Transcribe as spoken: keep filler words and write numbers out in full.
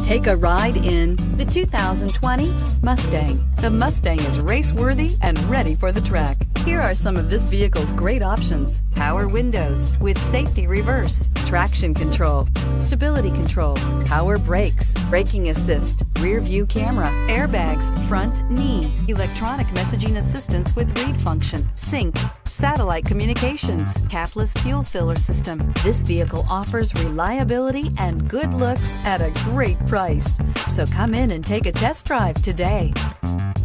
Take a ride in the two thousand twenty Mustang. The Mustang is race-worthy and ready for the track. Here are some of this vehicle's great options: power windows with safety reverse, traction control, stability control, power brakes, braking assist, rear view camera, airbags, front knee, electronic messaging assistance with read function, sync, satellite communications, capless fuel filler system. This vehicle offers reliability and good looks at a great price. So come in and take a test drive today.